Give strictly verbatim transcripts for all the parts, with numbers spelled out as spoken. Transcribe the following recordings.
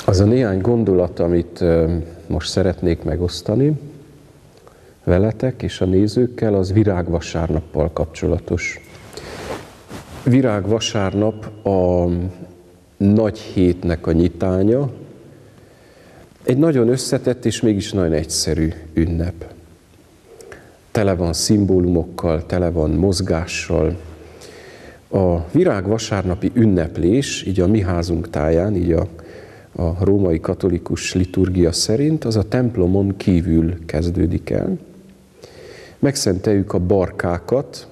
Az a néhány gondolat, amit most szeretnék megosztani veletek és a nézőkkel, az virágvasárnappal kapcsolatos. Virágvasárnap a nagy hétnek a nyitánya, egy nagyon összetett és mégis nagyon egyszerű ünnep. Tele van szimbólumokkal, tele van mozgással. A virágvasárnapi ünneplés, így a mi házunk táján, így a, a római katolikus liturgia szerint, az a templomon kívül kezdődik el. Megszenteljük a barkákat,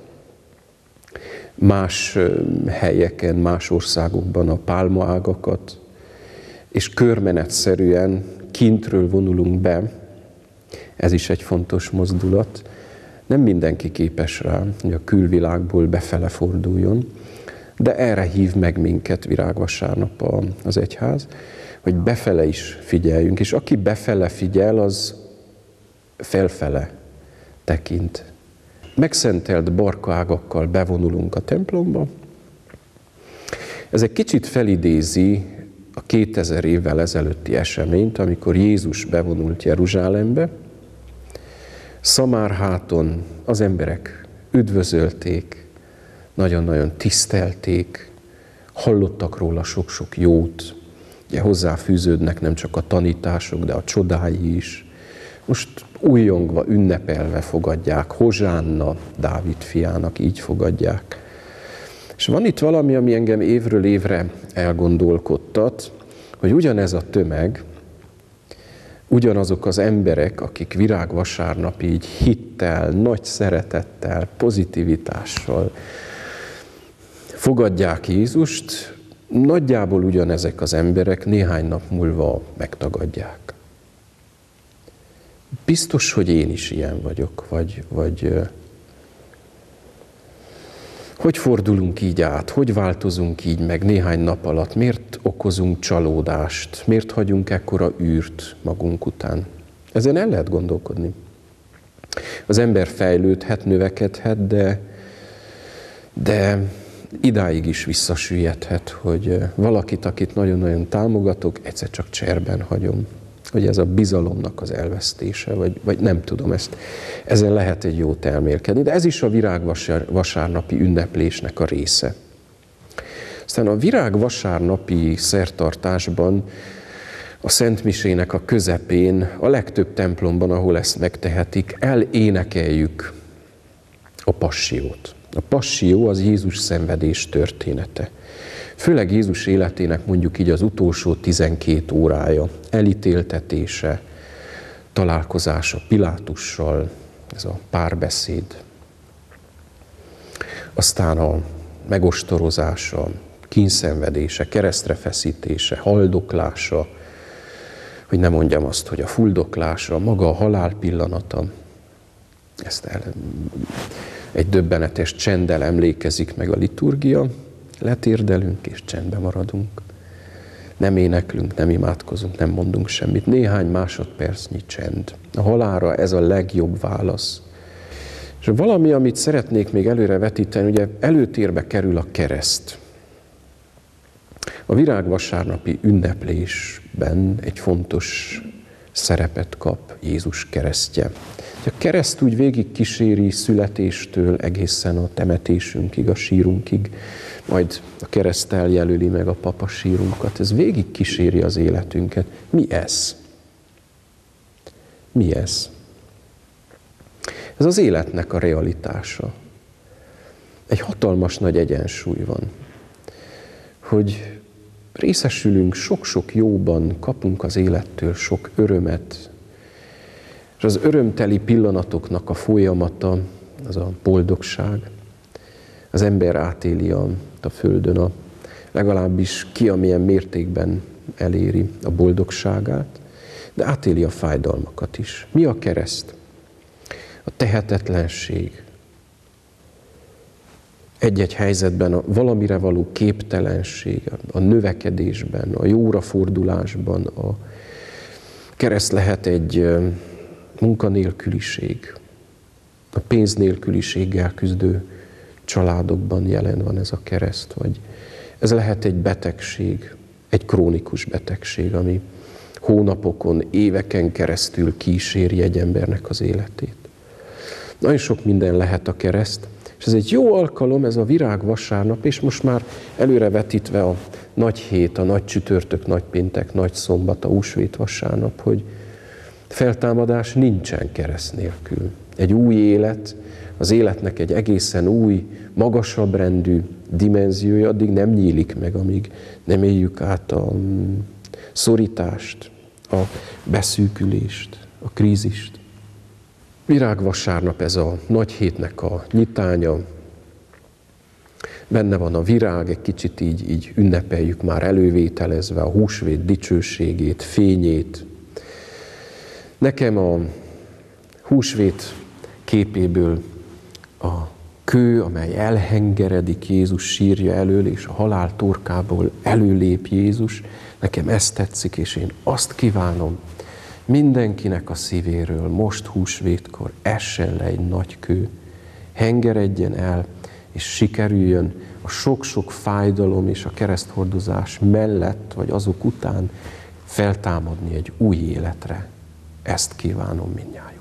más helyeken, más országokban a pálmaágakat, és körmenetszerűen kintről vonulunk be. Ez is egy fontos mozdulat. Nem mindenki képes rá, hogy a külvilágból befele forduljon, de erre hív meg minket virágvasárnap az egyház, hogy befele is figyeljünk, és aki befele figyel, az felfele tekint. Megszentelt barkaágakkal bevonulunk a templomba. Ez egy kicsit felidézi a kétezer évvel ezelőtti eseményt, amikor Jézus bevonult Jeruzsálembe. Szamárháton az emberek üdvözölték, nagyon-nagyon tisztelték, hallottak róla sok-sok jót, ugye hozzáfűződnek nem csak a tanítások, de a csodái is. Most újjongva, ünnepelve fogadják, Hozsánna, Dávid fiának, így fogadják. És van itt valami, ami engem évről évre elgondolkodtat, hogy ugyanez a tömeg, ugyanazok az emberek, akik virágvasárnap így hittel, nagy szeretettel, pozitivitással fogadják Jézust, nagyjából ugyanezek az emberek néhány nap múlva megtagadják. Biztos, hogy én is ilyen vagyok, vagy, vagy hogy fordulunk így át, hogy változunk így meg néhány nap alatt, miért okozunk csalódást, miért hagyunk ekkora űrt magunk után. Ezen el lehet gondolkodni. Az ember fejlődhet, növekedhet, de, de idáig is visszasüllyedhet, hogy valakit, akit nagyon-nagyon támogatok, egyszer csak cserben hagyom. Hogy ez a bizalomnak az elvesztése, vagy, vagy nem tudom, ezt, ezen lehet egy jót elmélkedni, de ez is a virágvasárnapi ünneplésnek a része. Aztán a virágvasárnapi szertartásban a Szentmisének a közepén, a legtöbb templomban, ahol ezt megtehetik, elénekeljük a passiót. A passzió az Jézus szenvedés története. Főleg Jézus életének mondjuk így az utolsó tizenkét órája, elítéltetése, találkozása Pilátussal, ez a párbeszéd. Aztán a megostorozása, kínszenvedése, keresztre feszítése, haldoklása, hogy ne mondjam azt, hogy a fuldoklása, maga a halál pillanata. Ezt el, egy döbbenetes csenddel emlékezik meg a liturgia, letérdelünk és csendben maradunk. Nem éneklünk, nem imádkozunk, nem mondunk semmit. Néhány másodpercnyi csend. A halálra ez a legjobb válasz. És valami, amit szeretnék még előre vetíteni, ugye előtérbe kerül a kereszt. A virágvasárnapi ünneplésben egy fontos szerepet kap Jézus keresztje. A kereszt úgy végig kíséri születéstől egészen a temetésünkig, a sírunkig, majd a kereszttel jelöli meg a papa sírunkat. Ez végig kíséri az életünket. Mi ez? Mi ez? Ez az életnek a realitása. Egy hatalmas nagy egyensúly van, hogy részesülünk sok-sok jóban, kapunk az élettől sok örömet, és az örömteli pillanatoknak a folyamata, az a boldogság. Az ember átéli a, a földön, a, legalábbis ki, amilyen mértékben eléri a boldogságát, de átéli a fájdalmakat is. Mi a kereszt? A tehetetlenség. Egy-egy helyzetben a valamire való képtelenség, a növekedésben, a jóra fordulásban. A kereszt lehet egy munkanélküliség, a pénznélküliséggel küzdő családokban jelen van ez a kereszt, vagy ez lehet egy betegség, egy krónikus betegség, ami hónapokon, éveken keresztül kíséri egy embernek az életét. Nagyon sok minden lehet a kereszt, és ez egy jó alkalom, ez a virágvasárnap, és most már előrevetítve a nagy hét, a nagy csütörtök, nagy péntek, nagy szombat, a húsvét vasárnap, hogy feltámadás nincsen kereszt nélkül. Egy új élet, az életnek egy egészen új, magasabb rendű dimenziója addig nem nyílik meg, amíg nem éljük át a szorítást, a beszűkülést, a krízist. Virágvasárnap ez a nagy hétnek a nyitánya, benne van a virág, egy kicsit így, így ünnepeljük már elővételezve a húsvét dicsőségét, fényét. Nekem a húsvét képéből a kő, amely elhengeredik Jézus sírja elől, és a halál torkából előlép Jézus, nekem ezt tetszik, és én azt kívánom, mindenkinek a szívéről most húsvétkor essen le egy nagy kő, hengeredjen el, és sikerüljön a sok-sok fájdalom és a kereszthordozás mellett, vagy azok után feltámadni egy új életre. Ezt kívánom mindnyájan.